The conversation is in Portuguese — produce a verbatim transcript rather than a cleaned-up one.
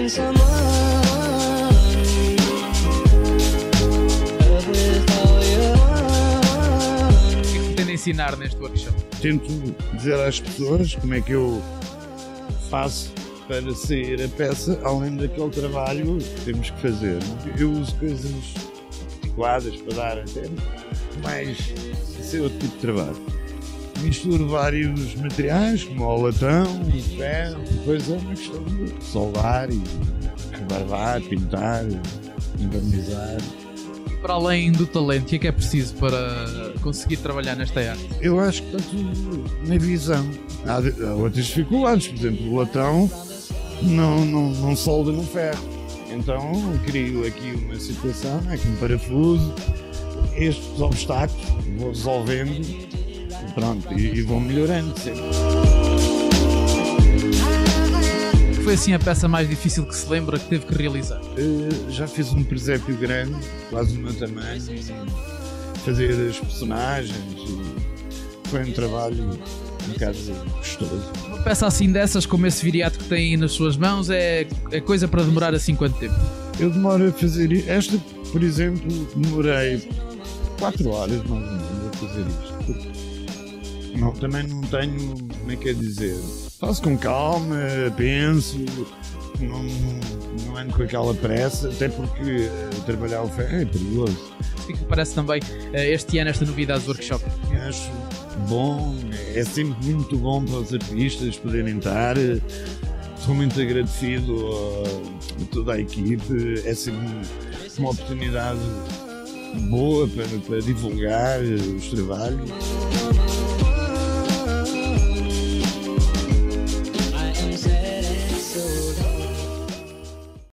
find someone with all you want. O que é que pretende ensinar neste workshop? Tento dizer às pessoas como é que eu faço para sair a peça, além daquele trabalho que temos que fazer. Eu uso coisas adequadas para dar até mais esse é outro tipo de trabalho. Misturo vários materiais, como o latão, o ferro, depois é uma questão de soldar e rebarbar, pintar, envernizar. Para além do talento, o que é que é preciso para conseguir trabalhar nesta arte? Eu acho que está tudo na visão. Há, há outras dificuldades, por exemplo, o latão não, não, não solda no ferro. Então crio aqui uma situação, é que um parafuso, estes obstáculos, vou resolvendo e pronto, e, e vou melhorando sempre. Foi assim a peça mais difícil que se lembra que teve que realizar? Uh, já fiz um presépio grande, quase do meu tamanho, e fazer as personagens, e foi um trabalho um bocado gostoso. Uma peça assim dessas, como esse viriato que tem aí nas suas mãos, é, é coisa para demorar assim quanto tempo? Eu demoro a fazer isto. Esta, por exemplo, demorei quatro horas mais ou menos a fazer isto. Não, também não tenho, como é que é dizer, faço com calma, penso, não, não ando com aquela pressa, até porque uh, trabalhar o ferro é perigoso. O que é que parece também uh, este ano, esta novidade do workshop? Eu acho bom, é sempre muito bom para os artistas poderem estar. Sou muito agradecido a, a toda a equipe, é sempre uma oportunidade boa para, para divulgar os trabalhos.